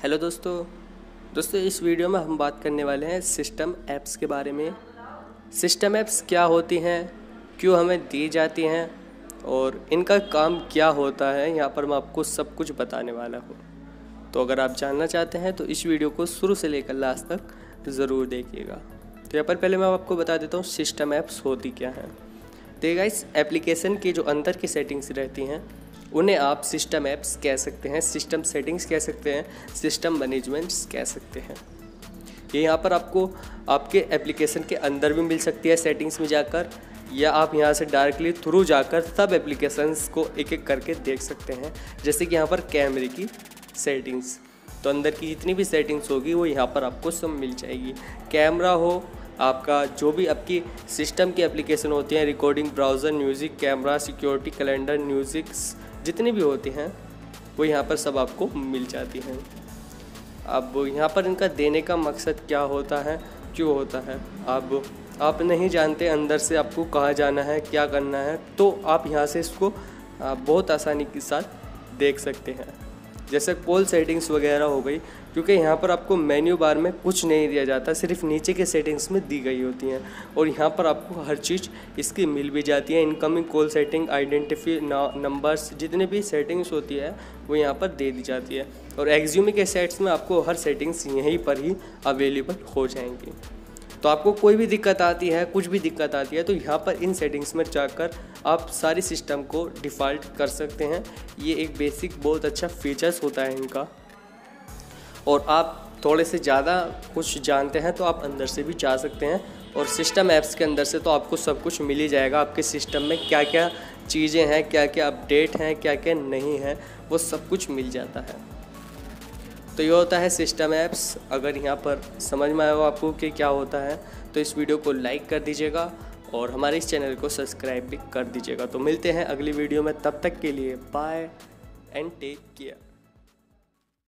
Hello दोस्तों इस video में हम बात करने वाले हैं सिस्टम ऐप्स के बारे में। सिस्टम ऐप्स क्या होती हैं, क्यों हमें दी जाती हैं और इनका काम क्या होता है, यहाँ पर मैं आपको सब कुछ बताने वाला हूँ। तो अगर आप जानना चाहते हैं तो इस वीडियो को शुरू से लेकर लास्ट तक ज़रूर देखिएगा। तो यहाँ पर पहले मैं आपको बता देता हूँ सिस्टम ऐप्स होती क्या हैं। तो गाइस, एप्लीकेशन की जो अंदर की सेटिंग्स रहती हैं उन्हें आप सिस्टम ऐप्स कह सकते हैं, सिस्टम सेटिंग्स कह सकते हैं, सिस्टम मैनेजमेंट्स कह सकते हैं। ये यहाँ पर आपको आपके एप्लीकेशन के अंदर भी मिल सकती है सेटिंग्स में जाकर, या आप यहाँ से डायरेक्टली थ्रू जाकर सब एप्लीकेशंस को एक एक करके देख सकते हैं। जैसे कि यहाँ पर कैमरे की सेटिंग्स, तो अंदर की जितनी भी सेटिंग्स होगी वो यहाँ पर आपको सब मिल जाएगी। कैमरा हो, आपका जो भी आपकी सिस्टम की एप्लीकेशन होती हैं, recording, browser, music, camera, security, calendar, musics जितनी भी होती हैं वो यहाँ पर सब आपको मिल जाती हैं। अब यहाँ पर इनका देने का मकसद क्या होता है, क्यों होता है, अब आप नहीं जानते अंदर से आपको कहाँ जाना है, क्या करना है, तो आप यहाँ से इसको बहुत आसानी के साथ देख सकते हैं। जैसे कॉल सेटिंग्स वगैरह हो गई, क्योंकि यहाँ पर आपको मेन्यू बार में कुछ नहीं दिया जाता, सिर्फ नीचे के सेटिंग्स में दी गई होती हैं और यहाँ पर आपको हर चीज़ इसकी मिल भी जाती है। Incoming call setting, identify numbers, जितनी भी सेटिंग्स होती है वो यहाँ पर दे दी जाती है। और एक्ज्यूमी के सेट्स में आपको हर सेटिंग्स यहीं पर ही अवेलेबल हो जाएंगी। तो आपको कोई भी दिक्कत आती है, कुछ भी दिक्कत आती है, तो यहाँ पर इन सेटिंग्स में जाकर आप सारी सिस्टम को डिफ़ॉल्ट कर सकते हैं। ये एक बेसिक बहुत अच्छा फीचर्स होता है इनका। और आप थोड़े से ज़्यादा कुछ जानते हैं तो आप अंदर से भी जा सकते हैं, और सिस्टम ऐप्स के अंदर से तो आपको सब कुछ मिल ही जाएगा। आपके सिस्टम में क्या क्या चीज़ें हैं, क्या क्या अपडेट हैं, क्या क्या नहीं है, वो सब कुछ मिल जाता है। तो ये होता है सिस्टम ऐप्स। अगर यहाँ पर समझ में आया हो आपको कि क्या होता है तो इस वीडियो को लाइक कर दीजिएगा और हमारे इस चैनल को सब्सक्राइब भी कर दीजिएगा। तो मिलते हैं अगली वीडियो में, तब तक के लिए बाय एंड टेक केयर।